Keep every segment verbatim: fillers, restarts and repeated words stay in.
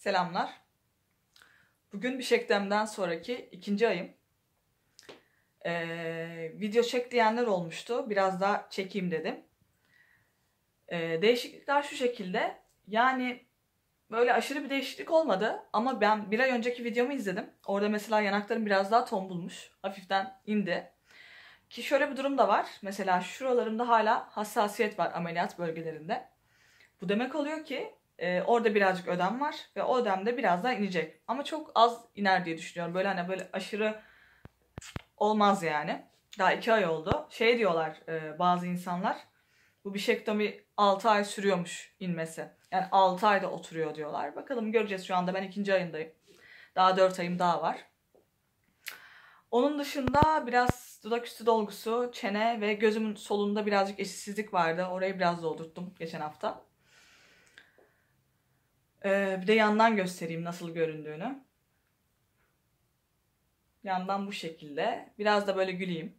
Selamlar. Bugün Bişekdem'den sonraki ikinci ayım. Ee, video çek diyenler olmuştu. Biraz daha çekeyim dedim. Ee, değişiklikler şu şekilde. Yani böyle aşırı bir değişiklik olmadı. Ama ben bir ay önceki videomu izledim. Orada mesela yanaklarım biraz daha tombulmuş. Hafiften indi. Ki şöyle bir durum da var. Mesela şuralarımda hala hassasiyet var ameliyat bölgelerinde. Bu demek oluyor ki e, orada birazcık ödem var ve o ödem de biraz daha inecek. Ama çok az iner diye düşünüyorum. Böyle hani böyle aşırı olmaz yani. Daha iki ay oldu. Şey diyorlar e, bazı insanlar, bu bişektomi altı ay sürüyormuş inmesi. Yani altı ayda oturuyor diyorlar. Bakalım göreceğiz, şu anda ben ikinci ayındayım. Daha dört ayım daha var. Onun dışında biraz dudak üstü dolgusu, çene ve gözümün solunda birazcık eşitsizlik vardı. Orayı biraz doldurttum geçen hafta. Ee, bir de yandan göstereyim nasıl göründüğünü. Yandan bu şekilde. Biraz da böyle güleyim.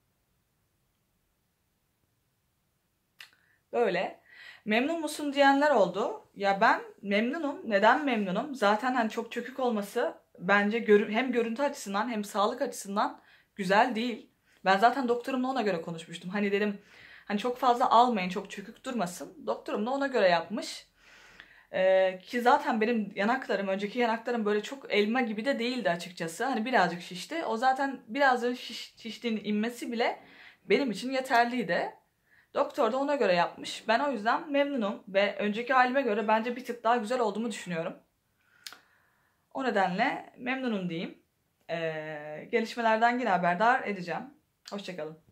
Böyle. Memnun musun diyenler oldu. Ya ben memnunum. Neden memnunum? Zaten hani çok çökük olması bence görü hem görüntü açısından hem sağlık açısından güzel değil. Ben zaten doktorumla ona göre konuşmuştum. Hani dedim hani çok fazla almayın, çok çökük durmasın. Doktorum da ona göre yapmış. Ee, ki zaten benim yanaklarım, önceki yanaklarım böyle çok elma gibi de değildi açıkçası. Hani birazcık şişti. O zaten birazcık şiş, şiştiğinin inmesi bile benim için yeterliydi. Doktor da ona göre yapmış. Ben o yüzden memnunum ve önceki halime göre bence bir tık daha güzel olduğumu düşünüyorum. O nedenle memnunum diyeyim. Ee, gelişmelerden yine haberdar edeceğim. Hoşça kalın.